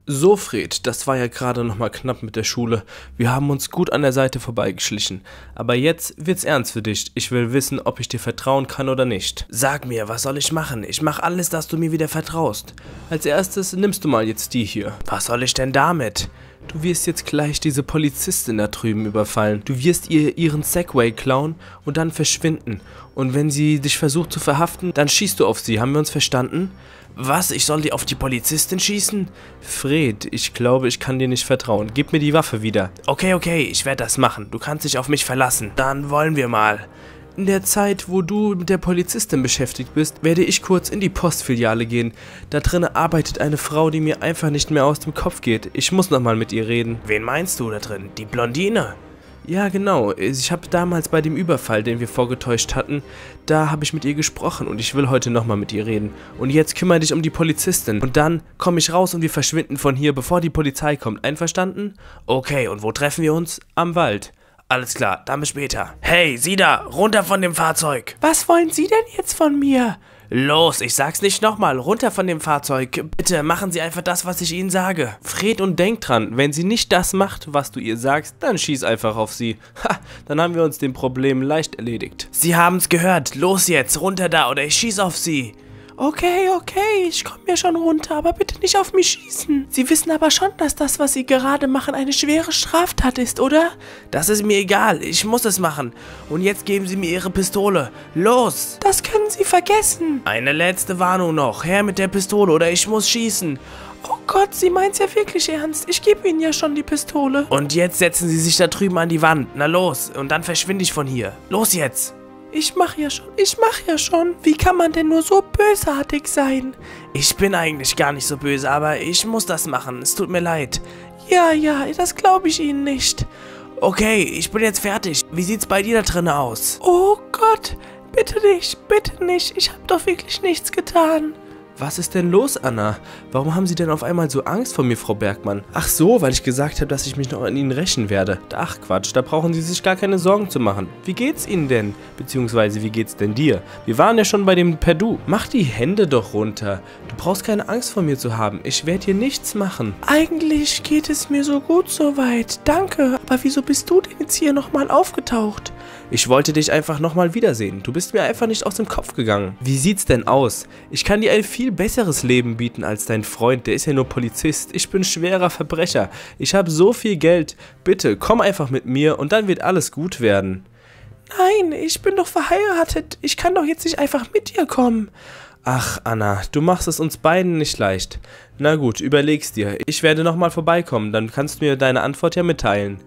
So, Fred, das war ja gerade nochmal knapp mit der Schule. Wir haben uns gut an der Seite vorbeigeschlichen. Aber jetzt wird's ernst für dich. Ich will wissen, ob ich dir vertrauen kann oder nicht. Sag mir, was soll ich machen? Ich mach alles, dass du mir wieder vertraust. Als erstes nimmst du mal jetzt die hier. Was soll ich denn damit? Du wirst jetzt gleich diese Polizistin da drüben überfallen. Du wirst ihr ihren Segway klauen und dann verschwinden. Und wenn sie dich versucht zu verhaften, dann schießt du auf sie. Haben wir uns verstanden? Was? Ich soll auf die Polizistin schießen? Fred, ich glaube, ich kann dir nicht vertrauen. Gib mir die Waffe wieder. Okay, ich werde das machen. Du kannst dich auf mich verlassen. Dann wollen wir mal. In der Zeit, wo du mit der Polizistin beschäftigt bist, werde ich kurz in die Postfiliale gehen. Da drinnen arbeitet eine Frau, die mir einfach nicht mehr aus dem Kopf geht. Ich muss nochmal mit ihr reden. Wen meinst du da drin? Die Blondine? Ja, genau. Ich habe damals bei dem Überfall, den wir vorgetäuscht hatten, da habe ich mit ihr gesprochen und ich will heute nochmal mit ihr reden. Und jetzt kümmere dich um die Polizistin. Und dann komme ich raus und wir verschwinden von hier, bevor die Polizei kommt. Einverstanden? Okay, und wo treffen wir uns? Am Wald. Alles klar, dann bis später. Hey, Sie da, runter von dem Fahrzeug. Was wollen Sie denn jetzt von mir? Los, ich sag's nicht nochmal, runter von dem Fahrzeug. Bitte, machen Sie einfach das, was ich Ihnen sage. Fred, und denk dran, wenn sie nicht das macht, was du ihr sagst, dann schieß einfach auf sie. Ha, dann haben wir uns dem Problem leicht erledigt. Sie haben's gehört, los jetzt, runter da oder ich schieß auf Sie. Okay, ich komme ja schon runter, aber bitte nicht auf mich schießen. Sie wissen aber schon, dass das, was Sie gerade machen, eine schwere Straftat ist, oder? Das ist mir egal, ich muss es machen. Und jetzt geben Sie mir Ihre Pistole. Los! Das können Sie vergessen. Eine letzte Warnung noch. Her mit der Pistole oder ich muss schießen. Oh Gott, Sie meint's ja wirklich ernst. Ich gebe Ihnen ja schon die Pistole. Und jetzt setzen Sie sich da drüben an die Wand. Na los, und dann verschwinde ich von hier. Los jetzt! Ich mach ja schon. Wie kann man denn nur so bösartig sein? Ich bin eigentlich gar nicht so böse, aber ich muss das machen. Es tut mir leid. Ja, das glaube ich Ihnen nicht. Okay, ich bin jetzt fertig. Wie sieht's bei dir da drinnen aus? Oh Gott, bitte nicht. Ich habe doch wirklich nichts getan. Was ist denn los, Anna? Warum haben Sie denn auf einmal so Angst vor mir, Frau Bergmann? Ach so, weil ich gesagt habe, dass ich mich noch an Ihnen rächen werde. Ach Quatsch, da brauchen Sie sich gar keine Sorgen zu machen. Wie geht's Ihnen denn? Beziehungsweise, wie geht's denn dir? Wir waren ja schon bei dem Perdu. Mach die Hände doch runter. Du brauchst keine Angst vor mir zu haben. Ich werde hier nichts machen. Eigentlich geht es mir so gut soweit. Danke. Aber wieso bist du denn jetzt hier nochmal aufgetaucht? Ich wollte dich einfach nochmal wiedersehen. Du bist mir einfach nicht aus dem Kopf gegangen. Wie sieht's denn aus? Ich kann dir ein viel besseres Leben bieten als dein Freund. Der ist ja nur Polizist. Ich bin schwerer Verbrecher. Ich habe so viel Geld. Bitte, komm einfach mit mir und dann wird alles gut werden. Nein, ich bin doch verheiratet. Ich kann doch jetzt nicht einfach mit dir kommen. Ach, Anna, du machst es uns beiden nicht leicht. Na gut, überleg's dir. Ich werde nochmal vorbeikommen. Dann kannst du mir deine Antwort ja mitteilen.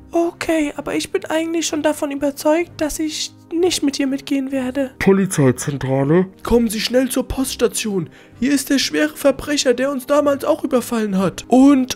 Okay, aber ich bin eigentlich schon davon überzeugt, dass ich nicht mit dir mitgehen werde. Polizeizentrale? Kommen Sie schnell zur Poststation. Hier ist der schwere Verbrecher, der uns damals auch überfallen hat. Und...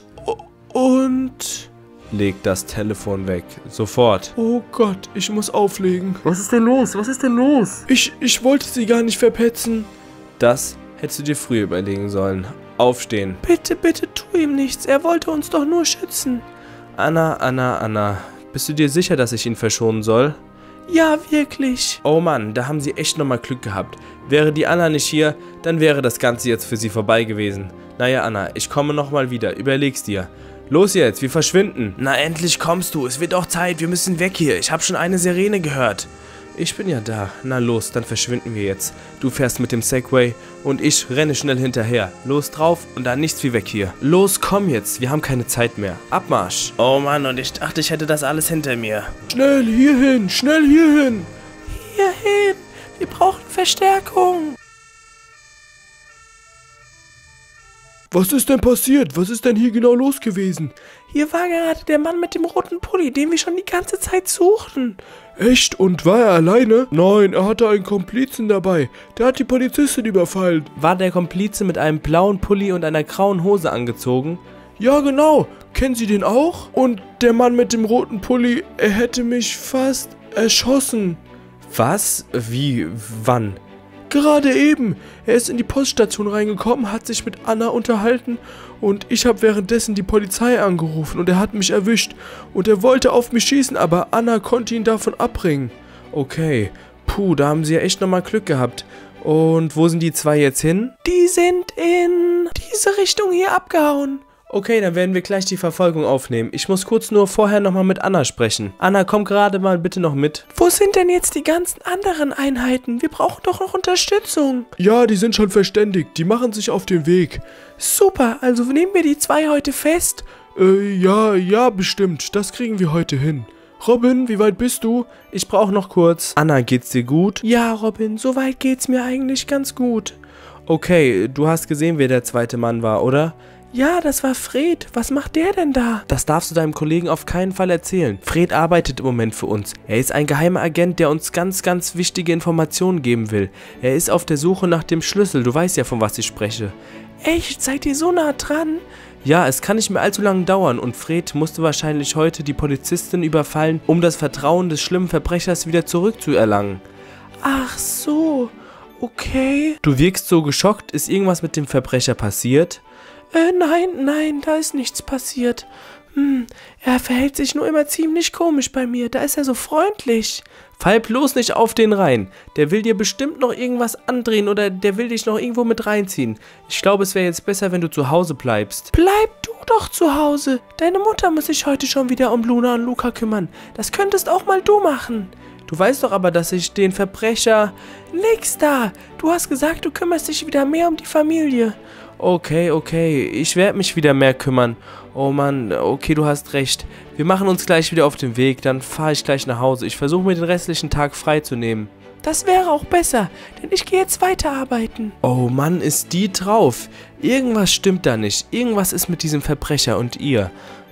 Leg das Telefon weg. Sofort. Oh Gott, ich muss auflegen. Was ist denn los? Ich wollte Sie gar nicht verpetzen. Das hättest du dir früher überlegen sollen. Aufstehen. Bitte tu ihm nichts. Er wollte uns doch nur schützen. Anna. Bist du dir sicher, dass ich ihn verschonen soll? Ja, wirklich. Oh Mann, da haben sie echt nochmal Glück gehabt. Wäre die Anna nicht hier, dann wäre das Ganze jetzt für sie vorbei gewesen. Naja, Anna, ich komme nochmal wieder. Überleg's dir. Los jetzt, wir verschwinden. Na, endlich kommst du. Es wird auch Zeit. Wir müssen weg hier. Ich habe schon eine Sirene gehört. Ich bin ja da. Na los, dann verschwinden wir jetzt. Du fährst mit dem Segway und ich renne schnell hinterher. Los drauf und dann nichts wie weg hier. Los, komm jetzt. Wir haben keine Zeit mehr. Abmarsch. Oh Mann, und ich dachte, ich hätte das alles hinter mir. Schnell hierhin. Hierhin. Wir brauchen Verstärkung. Was ist denn passiert? Was ist denn hier genau los gewesen? Hier war gerade der Mann mit dem roten Pulli, den wir schon die ganze Zeit suchten. Echt? Und war er alleine? Nein, er hatte einen Komplizen dabei. Der hat die Polizistin überfallen. War der Komplize mit einem blauen Pulli und einer grauen Hose angezogen? Ja, genau. Kennen Sie den auch? Und der Mann mit dem roten Pulli, er hätte mich fast erschossen. Was? Wie? Wann? Gerade eben. Er ist in die Poststation reingekommen, hat sich mit Anna unterhalten und ich habe währenddessen die Polizei angerufen und er hat mich erwischt. Und er wollte auf mich schießen, aber Anna konnte ihn davon abbringen. Okay. Puh, da haben sie ja echt nochmal Glück gehabt. Und wo sind die zwei jetzt hin? Die sind in diese Richtung hier abgehauen. Okay, dann werden wir gleich die Verfolgung aufnehmen. Ich muss kurz nur vorher nochmal mit Anna sprechen. Anna, komm gerade mal bitte noch mit. Wo sind denn jetzt die ganzen anderen Einheiten? Wir brauchen doch noch Unterstützung. Ja, die sind schon verständigt. Die machen sich auf den Weg. Super, also nehmen wir die 2 heute fest. Ja, bestimmt. Das kriegen wir heute hin. Robin, wie weit bist du? Ich brauche noch kurz. Anna, geht's dir gut? Ja, Robin, soweit geht's mir eigentlich ganz gut. Okay, du hast gesehen, wer der zweite Mann war, oder? Ja, das war Fred. Was macht der denn da? Das darfst du deinem Kollegen auf keinen Fall erzählen. Fred arbeitet im Moment für uns. Er ist ein geheimer Agent, der uns ganz, ganz wichtige Informationen geben will. Er ist auf der Suche nach dem Schlüssel. Du weißt ja, von was ich spreche. Echt? Seid ihr so nah dran? Ja, es kann nicht mehr allzu lange dauern und Fred musste wahrscheinlich heute die Polizistin überfallen, um das Vertrauen des schlimmen Verbrechers wieder zurückzuerlangen. Ach so, okay. Du wirkst so geschockt. Ist irgendwas mit dem Verbrecher passiert? Nein, da ist nichts passiert. Er verhält sich nur immer ziemlich komisch bei mir. Da ist er so freundlich. Fall bloß nicht auf den rein. Der will dir bestimmt noch irgendwas andrehen oder der will dich noch irgendwo mit reinziehen. Ich glaube, es wäre jetzt besser, wenn du zu Hause bleibst. Bleib du doch zu Hause. Deine Mutter muss sich heute schon wieder um Luna und Luca kümmern. Das könntest auch mal du machen. Du weißt doch aber, dass ich den Verbrecher... Nix da. Du hast gesagt, du kümmerst dich wieder mehr um die Familie. Okay. Ich werde mich wieder mehr kümmern. Oh Mann, okay, du hast recht. Wir machen uns gleich wieder auf den Weg, dann fahre ich gleich nach Hause. Ich versuche mir den restlichen Tag freizunehmen. Das wäre auch besser, denn ich gehe jetzt weiterarbeiten. Oh Mann, ist die drauf. Irgendwas stimmt da nicht. Irgendwas ist mit diesem Verbrecher und ihr.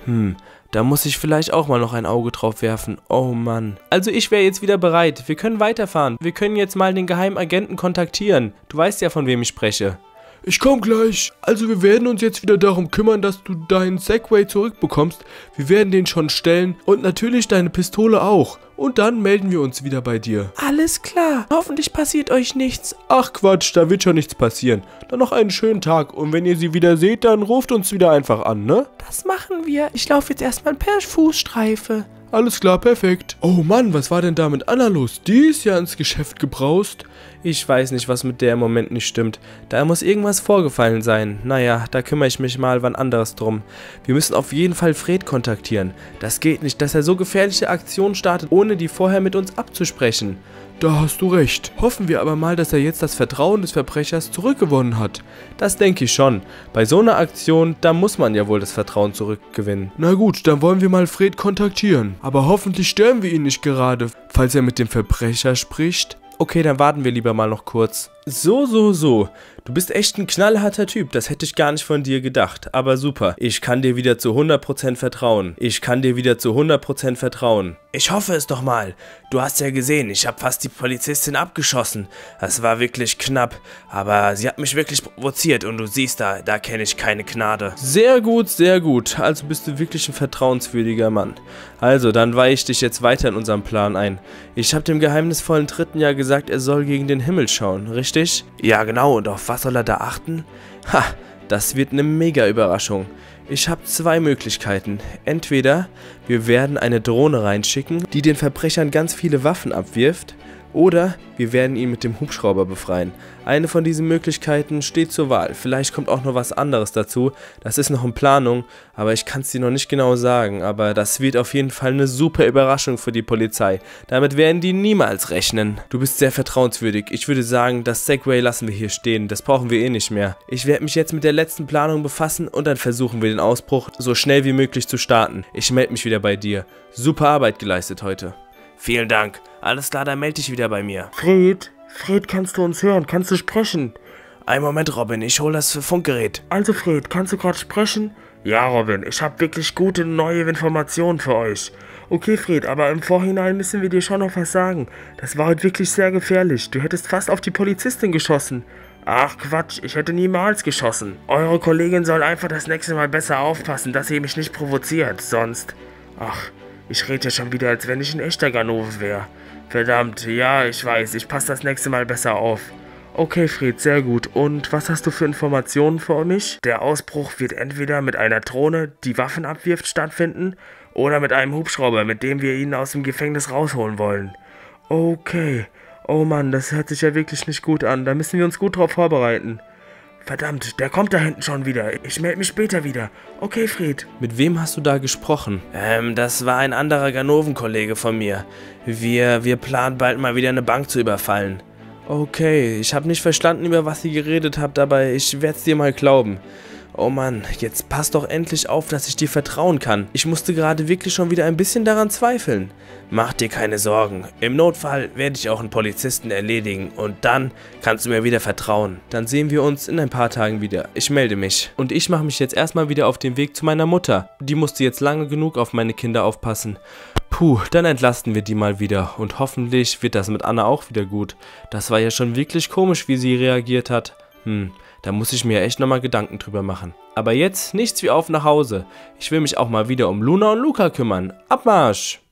Da muss ich vielleicht auch mal noch ein Auge drauf werfen. Oh Mann. Also ich wäre jetzt wieder bereit. Wir können weiterfahren. Wir können jetzt mal den geheimen Agenten kontaktieren. Du weißt ja, von wem ich spreche. Ich komm gleich. Also wir werden uns jetzt wieder darum kümmern, dass du deinen Segway zurückbekommst. Wir werden den schon stellen und natürlich deine Pistole auch. Und dann melden wir uns wieder bei dir. Alles klar. Hoffentlich passiert euch nichts. Ach Quatsch, da wird schon nichts passieren. Dann noch einen schönen Tag und wenn ihr sie wieder seht, dann ruft uns wieder einfach an, ne? Das machen wir. Ich laufe jetzt erstmal per Fußstreife. Alles klar, perfekt. Oh Mann, was war denn da mit Anna los? Die ist ja ins Geschäft gebraust. Ich weiß nicht, was mit der im Moment nicht stimmt. Da muss irgendwas vorgefallen sein. Naja, da kümmere ich mich mal wann anderes drum. Wir müssen auf jeden Fall Fred kontaktieren. Das geht nicht, dass er so gefährliche Aktionen startet, ohne die vorher mit uns abzusprechen. Da hast du recht. Hoffen wir aber mal, dass er jetzt das Vertrauen des Verbrechers zurückgewonnen hat. Das denke ich schon. Bei so einer Aktion, da muss man ja wohl das Vertrauen zurückgewinnen. Na gut, dann wollen wir mal Fred kontaktieren. Aber hoffentlich stören wir ihn nicht gerade, falls er mit dem Verbrecher spricht. Okay, dann warten wir lieber mal noch kurz. So. Du bist echt ein knallharter Typ, das hätte ich gar nicht von dir gedacht. Aber super, ich kann dir wieder zu 100% vertrauen. Ich hoffe es doch mal. Du hast ja gesehen, ich habe fast die Polizistin abgeschossen. Das war wirklich knapp, aber sie hat mich wirklich provoziert und du siehst da kenne ich keine Gnade. Sehr gut. Also bist du wirklich ein vertrauenswürdiger Mann. Also, dann weihe ich dich jetzt weiter in unserem Plan ein. Ich habe dem geheimnisvollen Dritten ja gesagt, er soll gegen den Himmel schauen, richtig? Ja, genau. Und auf was soll er da achten? Das wird eine mega Überraschung. Ich habe 2 Möglichkeiten. Entweder wir werden eine Drohne reinschicken, die den Verbrechern ganz viele Waffen abwirft, oder wir werden ihn mit dem Hubschrauber befreien. Eine von diesen Möglichkeiten steht zur Wahl. Vielleicht kommt auch noch was anderes dazu. Das ist noch in Planung, aber ich kann es dir noch nicht genau sagen. Aber das wird auf jeden Fall eine super Überraschung für die Polizei. Damit werden die niemals rechnen. Du bist sehr vertrauenswürdig. Ich würde sagen, das Segway lassen wir hier stehen. Das brauchen wir eh nicht mehr. Ich werde mich jetzt mit der letzten Planung befassen und dann versuchen wir den Ausbruch so schnell wie möglich zu starten. Ich melde mich wieder bei dir. Super Arbeit geleistet heute. Vielen Dank. Alles klar, dann melde dich wieder bei mir. Fred, kannst du uns hören? Kannst du sprechen? Einen Moment, Robin, ich hole das Funkgerät. Also Fred, kannst du gerade sprechen? Ja, Robin, ich habe wirklich gute neue Informationen für euch. Okay, Fred, aber im Vorhinein müssen wir dir schon noch was sagen. Das war heute wirklich sehr gefährlich. Du hättest fast auf die Polizistin geschossen. Ach Quatsch, ich hätte niemals geschossen. Eure Kollegin soll einfach das nächste Mal besser aufpassen, dass sie mich nicht provoziert, sonst... Ach, ich rede ja schon wieder, als wenn ich ein echter Ganove wäre. Verdammt, ja, ich weiß, ich passe das nächste Mal besser auf. Okay, Fred, sehr gut. Und was hast du für Informationen für mich? Der Ausbruch wird entweder mit einer Drohne, die Waffen abwirft, stattfinden, oder mit einem Hubschrauber, mit dem wir ihn aus dem Gefängnis rausholen wollen. Okay. Oh Mann, das hört sich ja wirklich nicht gut an. Da müssen wir uns gut drauf vorbereiten. Verdammt, der kommt da hinten schon wieder. Ich melde mich später wieder. Okay, Fred. Mit wem hast du da gesprochen? Das war ein anderer Ganoven-Kollege von mir. Wir planen bald mal wieder eine Bank zu überfallen. Okay, ich habe nicht verstanden, über was ihr geredet habt, aber ich werde es dir mal glauben. Oh Mann, jetzt pass doch endlich auf, dass ich dir vertrauen kann. Ich musste gerade wirklich schon wieder ein bisschen daran zweifeln. Mach dir keine Sorgen. Im Notfall werde ich auch einen Polizisten erledigen und dann kannst du mir wieder vertrauen. Dann sehen wir uns in ein paar Tagen wieder. Ich melde mich. Und ich mache mich jetzt erstmal wieder auf den Weg zu meiner Mutter. Die musste jetzt lange genug auf meine Kinder aufpassen. Puh, dann entlasten wir die mal wieder und hoffentlich wird das mit Anna auch wieder gut. Das war ja schon wirklich komisch, wie sie reagiert hat. Da muss ich mir echt nochmal Gedanken drüber machen. Aber jetzt nichts wie auf nach Hause. Ich will mich auch mal wieder um Luna und Luca kümmern. Abmarsch!